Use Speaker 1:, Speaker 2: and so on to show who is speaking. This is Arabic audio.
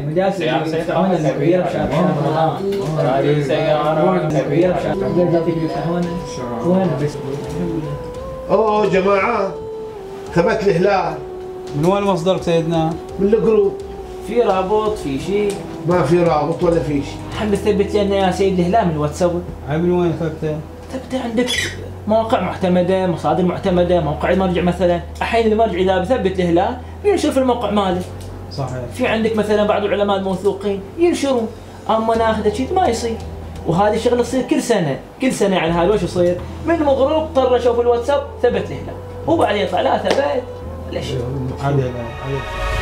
Speaker 1: مجالس يفتحون الكبيرة بشهر رمضان. هذه سيارة كبيرة بشهر رمضان يفتحون وين بس.
Speaker 2: اوه جماعة ثبت الهلال.
Speaker 3: من وين مصدرك سيدنا؟
Speaker 2: من الجروب.
Speaker 1: في رابط في شيء؟
Speaker 2: ما في رابط ولا في شيء.
Speaker 1: حب تثبت لنا يا سيد الهلال من الواتساب.
Speaker 3: من وين ثبته؟
Speaker 1: ثبته عندك مواقع معتمدة، مصادر معتمدة، موقع المرجع مثلا، احيانا المرجع اذا بثبت الهلال ينشر في الموقع ماله.
Speaker 3: صحيح.
Speaker 1: في عندك مثلا بعض العلماء الموثوقين ينشرون، اما ناخذ شيء ما يصير. وهذه الشغله تصير كل سنه يعني هذا وش يصير؟ من مغروب طرشوا في الواتساب ثبت الهلال، وبعدين يطلع لا ثبت ولا شيء.
Speaker 3: عادي.